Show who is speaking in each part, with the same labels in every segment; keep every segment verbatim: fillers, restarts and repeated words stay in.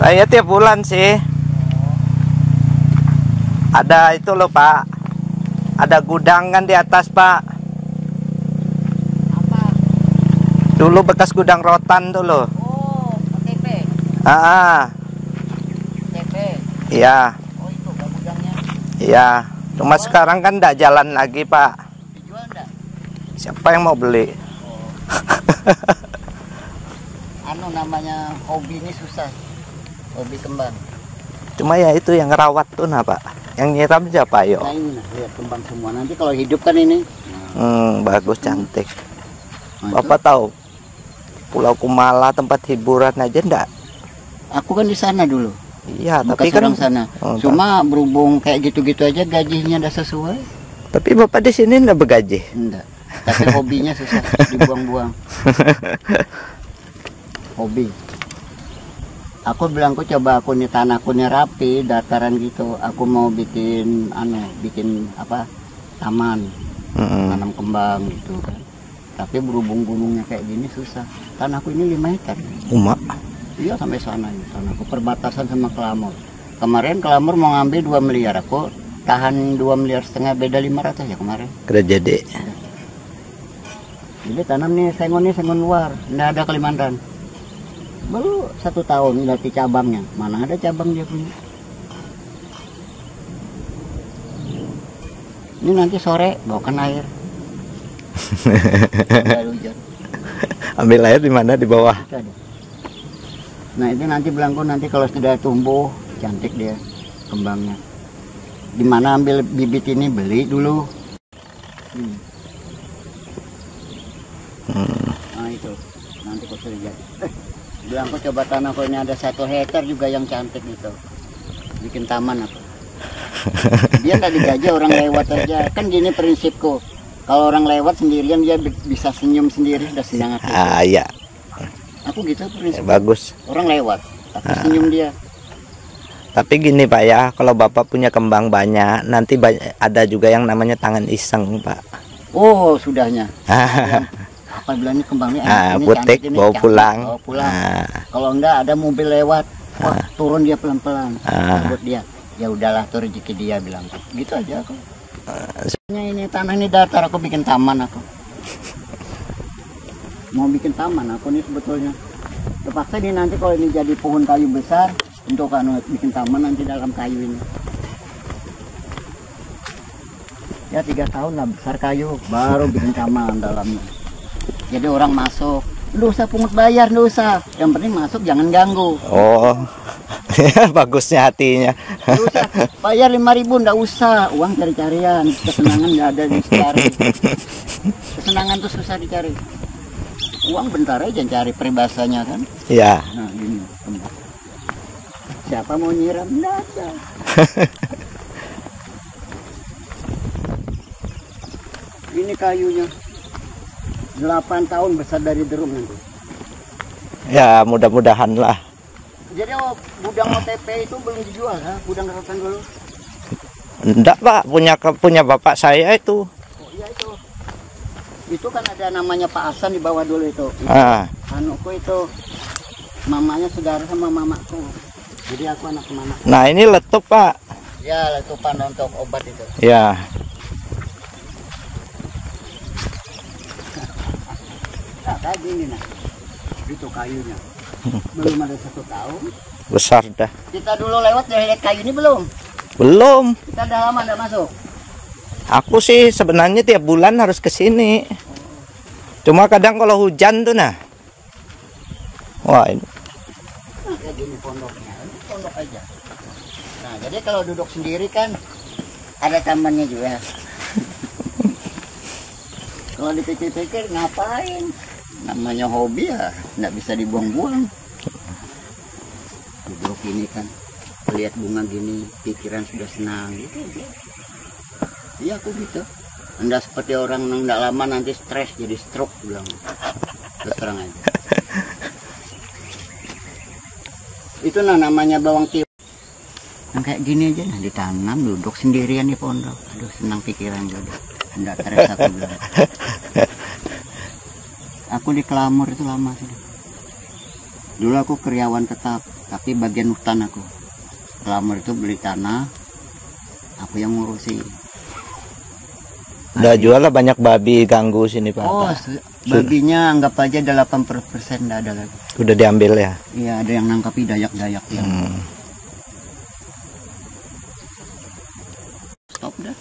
Speaker 1: Saya tiap bulan sih. Ada itu loh Pak. Ada gudang kan di atas Pak.
Speaker 2: Apa?
Speaker 1: Dulu bekas gudang rotan tuh loh.
Speaker 2: Oh, T P.
Speaker 1: Ah,
Speaker 2: T P.
Speaker 1: iya,
Speaker 2: Oh itu gudangnya.
Speaker 1: iya. Cuma sekarang kan enggak jalan lagi Pak.
Speaker 2: Dijual enggak?
Speaker 1: Siapa yang mau beli?
Speaker 2: Oh. Anu namanya hobi ini susah. Hobi kembang.
Speaker 1: Cuma ya itu yang ngerawat tuh nah Pak. Yang nyiram siapa yo?
Speaker 2: Nah ini nah, lihat kembang semua. Nanti kalau hidup kan ini. Nah,
Speaker 1: Hmm, bagus cantik.
Speaker 2: nah,
Speaker 1: Bapak tahu Pulau Kumala tempat hiburan aja enggak?
Speaker 2: aku kan di sana dulu.
Speaker 1: Iya, tapi
Speaker 2: Bekas
Speaker 1: kan
Speaker 2: orang sana.
Speaker 1: Oh,
Speaker 2: Cuma berhubung kayak gitu-gitu aja gajinya udah sesuai.
Speaker 1: tapi Bapak di sini enggak bergaji.
Speaker 2: Enggak. Tapi hobinya susah dibuang-buang. Hobi. Aku bilang aku coba aku nih tanahku nih rapi, dataran gitu. Aku mau bikin anu, bikin apa? Taman.
Speaker 1: Mm-mm.
Speaker 2: Tanam kembang gitu kan. Tapi berhubung gunungnya kayak gini susah. Tanahku ini lima hektar.
Speaker 1: Umak.
Speaker 2: Iya sampai sana ini. Tanahku perbatasan sama Kelamur. Kemarin Kelamur mau ngambil dua miliar, aku tahan dua miliar setengah, beda lima ratus ya kemarin.
Speaker 1: Kira jadi.
Speaker 2: Jadi tanam nih sengon nih sengon luar, nggak ada Kalimantan. Baru satu tahun latih cabangnya, mana ada cabang dia punya. Ini nanti sore bawakan air. Ada hujan.
Speaker 1: Ambil air di mana? Di bawah.
Speaker 2: Itu ada. Nah itu nanti belangko nanti kalau sudah tumbuh cantik dia kembangnya. Di mana ambil bibit ini beli dulu. Hmm.
Speaker 1: Hmm.
Speaker 2: Nah itu nanti kau sudah jadi. Eh, bilang kau coba tanah kau ini ada satu hektar juga yang cantik gitu. Bikin taman aku. Dia nggak digaji orang lewat aja. Kan gini prinsipku. Kalau orang lewat sendirian dia bisa senyum sendiri, udah senang hati.
Speaker 1: Ah iya.
Speaker 2: Aku gitu prinsip.
Speaker 1: Ya, bagus.
Speaker 2: Orang lewat, tapi
Speaker 1: Ah.
Speaker 2: senyum dia.
Speaker 1: Tapi gini Pak ya, kalau Bapak punya kembang banyak, nanti banyak, ada juga yang namanya tangan iseng Pak.
Speaker 2: Oh sudahnya. Ya, apa bilangnya kembangnya enak,
Speaker 1: Ah,
Speaker 2: ini
Speaker 1: putik,
Speaker 2: cantik, ini
Speaker 1: bawa
Speaker 2: cantik,
Speaker 1: pulang.
Speaker 2: bawa pulang.
Speaker 1: Ah.
Speaker 2: Kalau enggak ada mobil lewat, wah turun dia pelan-pelan.
Speaker 1: Ah.
Speaker 2: Buat dia, ya udahlah tuh rezeki dia bilang. Gitu aja aku. Sebenarnya ini tanah ini datar, aku bikin taman aku. Mau bikin taman aku nih sebetulnya. Terpaksa ini nanti kalau ini jadi pohon kayu besar untuk anu bikin taman nanti dalam kayu ini. Ya tiga tahun lah besar kayu, baru bikin taman dalamnya. Jadi orang masuk, nggak usah pungut bayar, nggak usah. Yang penting masuk jangan ganggu.
Speaker 1: Oh, bagusnya hatinya.
Speaker 2: Nggak usah bayar lima ribu, nggak usah. Uang cari-carian, kesenangan nggak ada dicari. Kesenangan tuh susah dicari. Uang bentar aja cari peribahasanya kan.
Speaker 1: Iya.
Speaker 2: Nah gini, siapa mau nyiram? Nggak ada. Ini kayunya delapan tahun besar dari derum nanti.
Speaker 1: Ya mudah-mudahan lah.
Speaker 2: Jadi oh, gudang O T P itu belum dijual ha? Gudang rotan dulu.
Speaker 1: Enggak Pak, punya punya bapak saya itu.
Speaker 2: Oh iya itu. Itu kan ada namanya Pak Hasan di bawah dulu itu. Itu
Speaker 1: Ah.
Speaker 2: anuku itu mamanya saudara sama mamaku. Jadi aku anak mama.
Speaker 1: Nah ini letup Pak.
Speaker 2: Ya letupan untuk obat itu.
Speaker 1: Ya.
Speaker 2: Nah, kayak gini nah. Itu kayunya. Belum ada satu tahun.
Speaker 1: Besar dah.
Speaker 2: Kita dulu lewat dari lihat kayu ini belum?
Speaker 1: Belum.
Speaker 2: Kita udah lama enggak masuk.
Speaker 1: Aku sih sebenarnya tiap bulan harus ke sini. Cuma kadang kalau hujan tuh nah. Wah ini.
Speaker 2: Nah, kayak gini pondoknya. Ini pondok aja. Nah, jadi kalau duduk sendiri kan ada tamannya juga. Kalau dipikir-pikir ngapain? Namanya hobi ya, nggak bisa dibuang-buang. Duduk ini kan, lihat bunga gini, pikiran sudah senang gitu. Iya aku gitu. Anda seperti orang yang nggak lama nanti stres jadi stroke bilang. Terus terang aja. Itu nah namanya bawang tiup. Yang kayak gini aja nah ditanam duduk sendirian di pondok. Aduh senang pikiran juga. Enggak stres aku bilang. Aku di Kelamur itu lama sih. Dulu aku karyawan tetap. tapi bagian hutan aku. Lamar itu beli tanah, aku yang ngurusi.
Speaker 1: Udah jual lah, banyak babi ganggu sini Pak.
Speaker 2: Oh, babinya anggap aja delapan puluh persen nggak ada lagi.
Speaker 1: Udah diambil ya?
Speaker 2: Iya, ada yang nangkapi dayak-dayak yang.
Speaker 1: Hmm.
Speaker 2: Stop dah.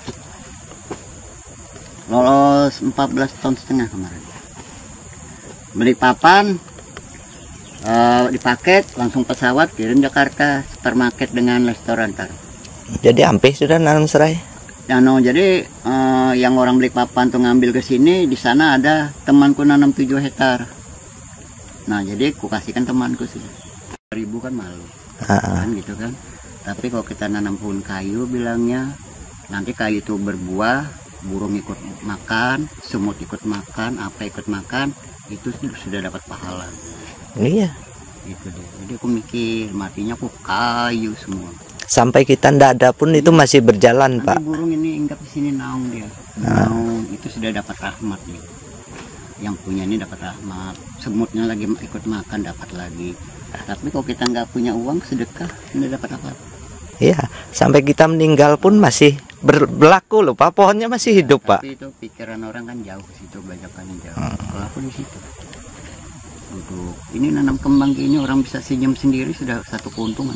Speaker 2: Lolos empat belas ton setengah kemarin. Beli papan, uh, dipaket, langsung pesawat kirim Jakarta, supermarket dengan restoran tar.
Speaker 1: Jadi hampir sudah nanam serai.
Speaker 2: Ya, no, jadi uh, yang orang beli papan tuh ngambil ke sini, di sana ada temanku nanam tujuh hektar. Nah, jadi ku kasihkan temanku sih. Ribu kan malu.
Speaker 1: Ha-ha.
Speaker 2: Kan gitu kan. Tapi kalau kita nanam pohon kayu bilangnya, nanti kayu itu berbuah, burung ikut makan, semut ikut makan, apa ikut makan, itu sudah dapat pahala.
Speaker 1: Iya.
Speaker 2: Itu deh. Jadi aku mikir matinya aku kayu semua.
Speaker 1: Sampai kita ndak ada pun itu masih berjalan
Speaker 2: Nanti
Speaker 1: Pak.
Speaker 2: burung ini hinggap di sini naung dia. Naung itu sudah dapat rahmat nih. Yang punya ini dapat rahmat. Semutnya lagi ikut makan dapat lagi. Tapi kalau kita nggak punya uang sedekah nggak dapat apa.
Speaker 1: Iya. Sampai kita meninggal pun masih ber berlaku loh Pak. Pohonnya masih hidup Pak.
Speaker 2: Tapi itu pikiran orang kan jauh ke situ, bajakannya jauh. Kalau aku di situ. Untuk ini nanam kembang ini orang bisa senyum sendiri sudah satu keuntungan.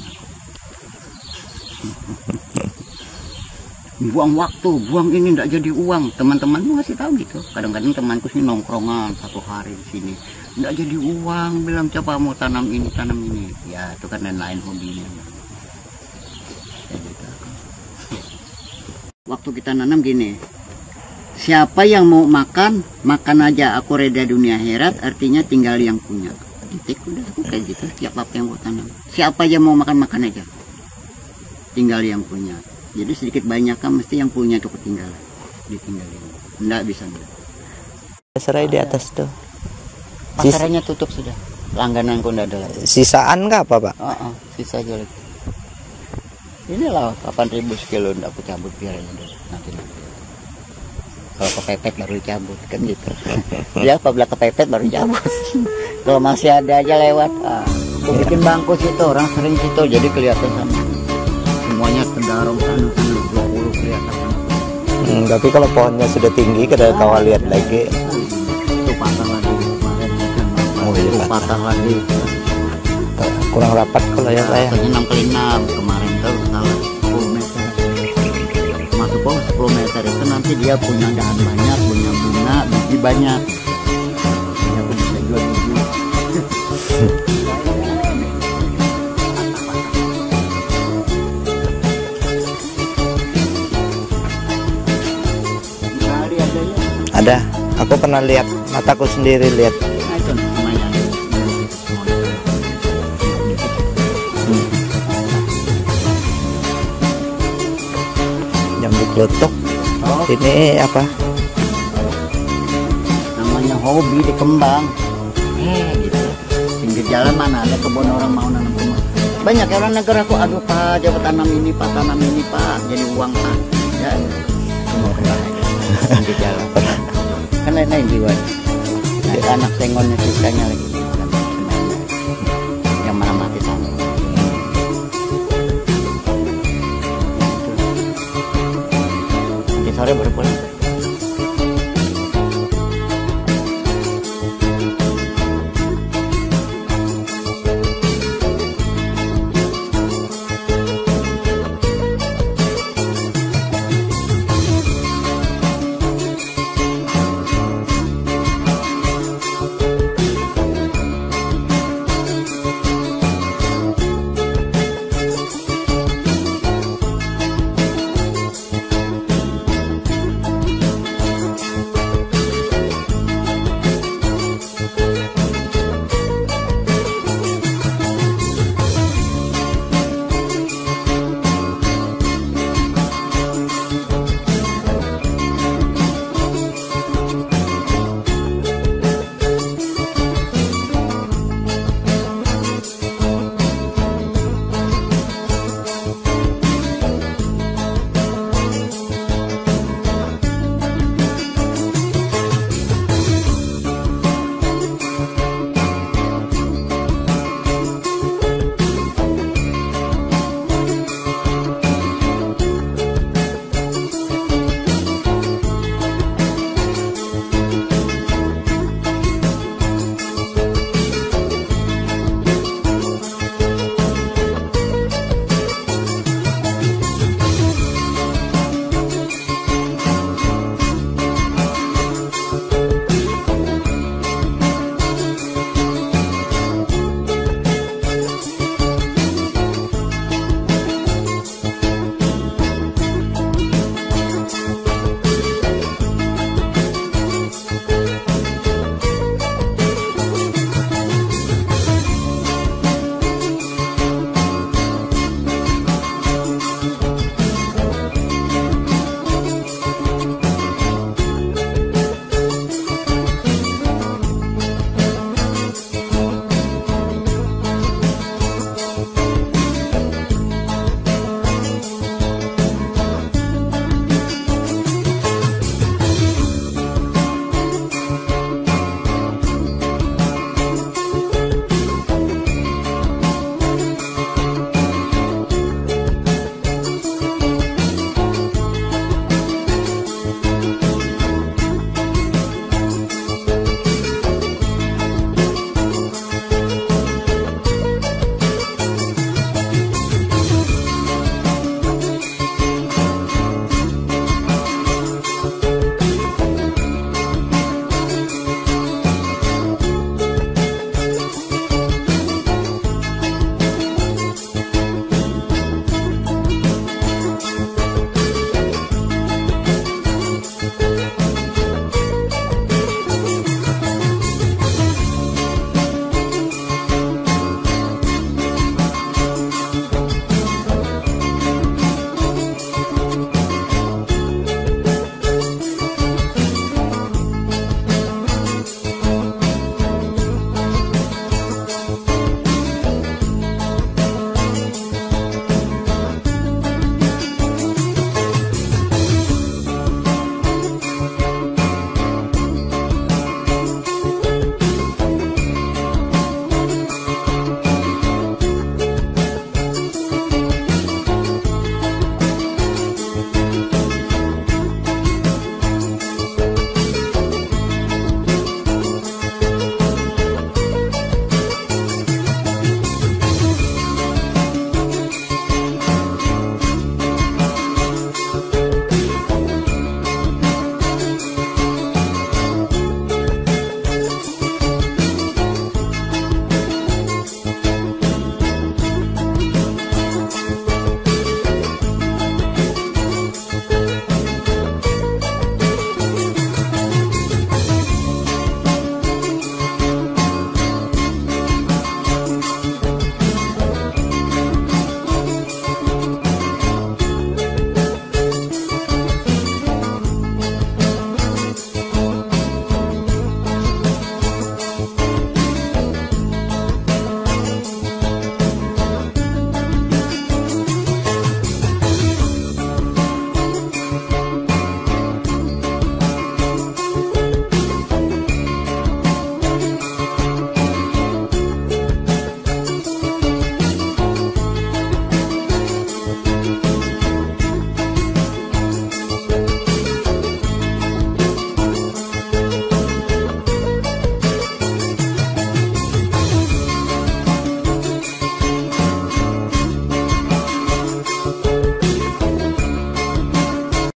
Speaker 2: Buang waktu, buang ini tidak jadi uang. Teman-temanmu ngasih tahu gitu. Kadang-kadang temanku sini nongkrongan satu hari di sini, tidak jadi uang. Bilang coba mau tanam ini, tanam ini. Ya itu kan dan lain hobinya. Ya, gitu. Waktu kita nanam gini, siapa yang mau makan, makan aja. Aku reda dunia akhirat, artinya tinggal yang punya. Titik udah aku kayak gitu. Setiap apa yang mau tanam, siapa yang mau makan, makan aja. Tinggal yang punya. Jadi sedikit banyak kan mesti yang punya itu ketinggalan, ditinggalin. Enggak bisa.
Speaker 1: Serai di atas tuh.
Speaker 2: Pasarnya tutup sudah. Langganan pun enggak ada lagi.
Speaker 1: Sisaan nggak apa Pak?
Speaker 2: Oh, oh, sisa aja lagi. Inilah delapan ribu sekilo enggak aku cabut biar dulu. Nanti nanti. Kalau kepepet baru dicabut kan gitu. Ya apabila kepepet baru cabut. Kalau masih ada aja lewat. Ah, aku bikin bangku situ, orang sering situ jadi kelihatan sama. Semuanya kendarung sana sana dua puluh kelihatan.
Speaker 1: Hmm, tapi kalau pohonnya sudah tinggi kita kawal lihat lagi.
Speaker 2: Itu patah lagi kemarin.
Speaker 1: Oh iya
Speaker 2: Itu
Speaker 1: Pak.
Speaker 2: patah lagi.
Speaker 1: Kurang rapat kalau ya Pak ya.
Speaker 2: enam kali enam kemarin tuh salah sepuluh meter. Masuk bawah sepuluh meter itu nanti dia punya dahan banyak, punya bunga, biji banyak. Dia pun bisa jual biji.
Speaker 1: Ada, aku pernah lihat, mataku sendiri lihat.
Speaker 2: Nah, itu lumayan.
Speaker 1: Hmm. Jambu klotok.
Speaker 2: Oh,
Speaker 1: Ini apa?
Speaker 2: namanya hobi di kembang. Eh, gitu. Pinggir jalan mana ada kebun orang mau nanam kembang. Banyak orang negara aku, aduh Pak, coba tanam ini Pak, tanam ini Pak, jadi uang Pak. Ya, semua kembang. Pinggir jalan. Kan lain-lain jiwa. Nah, anak sengonnya sisanya lagi.